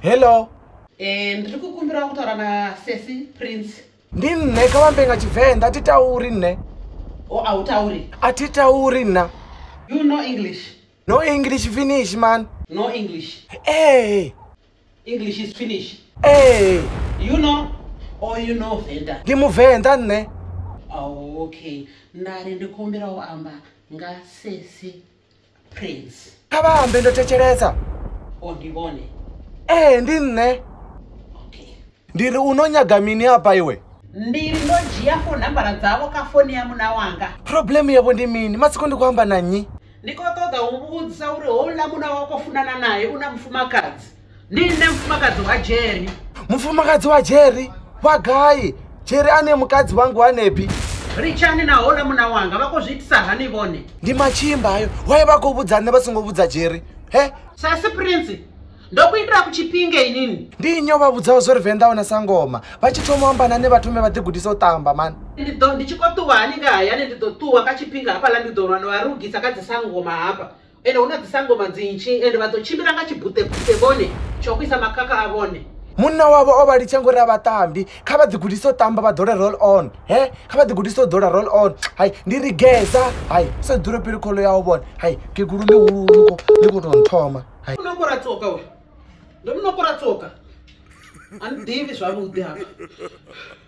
Hello. Ndiri kukumbira kutaura na Sesi Prince. Ndinne kavambenga Chivenda atitauri nne. Oh, autauri? Atitauri na. You know English? No English Finnish, man. No English. Hey. English is Finnish. Hey. You know or you know Venda? Ndimuvenda nne. Oh, okay. Nari ndikumbira amba nga Sesi Prince. Kavambe ndotechereza. Oh, ndibone. Ndinne. Okay. Ndiri unonyagamini apa iwe? Ndiri ndojiya phone number dzavo kafoni ya muna wanga. Problem yavo ndimini, masiko ndikuhamba nanyi. Ndikotoda umuudza uri hola muna wako funana naye una mfumakadzi. Ndine mfumakadzi wa Jerry. Mfumakadzi wa Jerry? Wagai. Jerry ane mukadzi wangu anepi? Richani na hola muna wanga vakozvitisa hani vone. Ndimachimba ayo. Wai vakobudzana vasingobudza Jerry? He? Sasi Prince. Ndokuitira kuchipinge inini. Ndinyo vabudzawo zori Venda ona sangoma. Vachitomuambana nevatume vatigudisa utamba man. Ndichikotuwa haninga hayani ndidotuwa kachipinga hapa la ndidorwa novarugisa kadzisangoma hapa. Ende unadzisangoma dzinchi ende vatochimbira ngachibhute vone. Chokuisa makaka avone. Munna wavo ovali changura vatambi. Kavadzigudisa utamba vadhore roll on. He? Kavadzigudisa udhora roll on. Hai, ndirigeza. Hai, so dhure pili kolo yavo vone. Hai, keguru nikutontoma. Hai. Unokora tsoka we. Ndomunokora tsoka. Andidivi zvamude hapa.